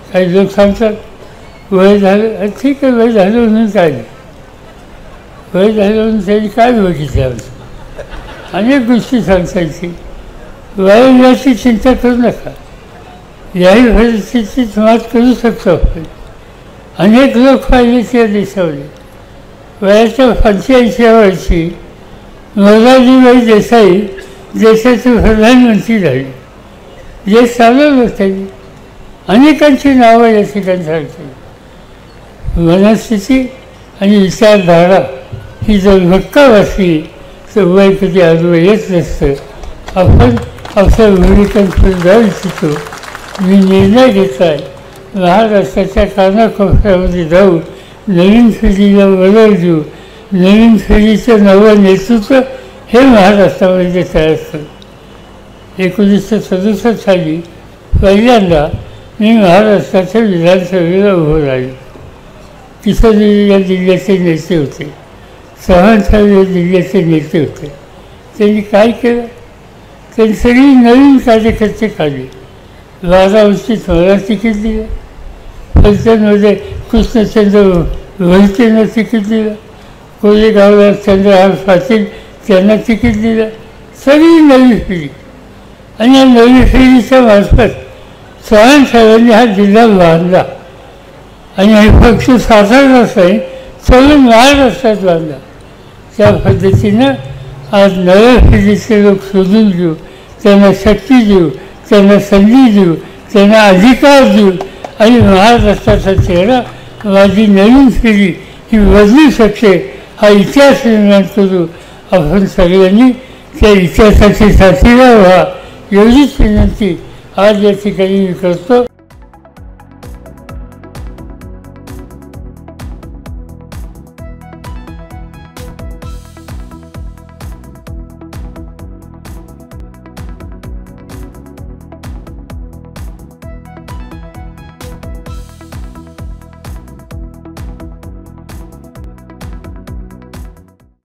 काही लोक सांगतात वय झालं, ठीक आहे, वय झालं म्हणून काय नाही, वय झालं म्हणून त्यांनी काय बघितलं आमचं, अनेक गोष्टी सांगायची. वयाची चिंता करू नका, याही परिस्थितीत मात करू शकतो आपण. अनेक लोक पाहिलेच या देशामध्ये. वयाच्या 85व्या वर्षी मोरारजीभाई देसाई देशाचे प्रधानमंत्री झाले. जे चालवलं त्यांनी, अनेकांची नावं या ठिकाणी सांगते. मनस्थिती आणि विचारधारा ही जर भक्कम असली तर वय कधी आजवं येत नसतं. आपण आपल्या भूमिकांकडे जाऊ इच्छितो. मी निर्णय घेतला आहे, महाराष्ट्राच्या कानाकोपऱ्यामध्ये जाऊ, नवीन पिढीला वळण देऊ, नवीन पिढीचं नवं नेतृत्व हे महाराष्ट्रामध्ये तयार करू. 1967 साली पहिल्यांदा मी महाराष्ट्राच्या विधानसभेला उभं राहिलो. किशोरी या जिल्ह्याचे नेते होते, चव्हाण साहेब या जिल्ह्याचे नेते होते. त्यांनी काय केलं, त्यांनी सगळी नवीन कार्यकर्ते काढले. 12 वर्षीत मला तिकीट दिलं, फलटणमध्ये कृष्णचंद्र वैद्यनं तिकीट दिलं, कोरेगावला चंद्रहार पाटील त्यांना तिकीट दिलं. सगळी नवी पिढी, आणि या नवी पिढीच्या मार्फत चव्हाण साहेबांनी हा जिल्हा बांधला. आणि हे पक्ष साताराच नाही, सगळं महाराष्ट्रात बांधला. त्या पद्धतीनं आज नव्या पिढीचे लोक शोधून घेऊ, त्यांना शक्ती देऊ, त्यांना संधी देऊ, त्यांना अधिकार देऊ, आणि महाराष्ट्राचा चेहरा माझी नवीन पिढी ही बदलू शकते हा इतिहास निर्माण करू. आपण सगळ्यांनी त्या इतिहासाची साथीदार व्हा एवढीच विनंती आज या ठिकाणी मी करतो.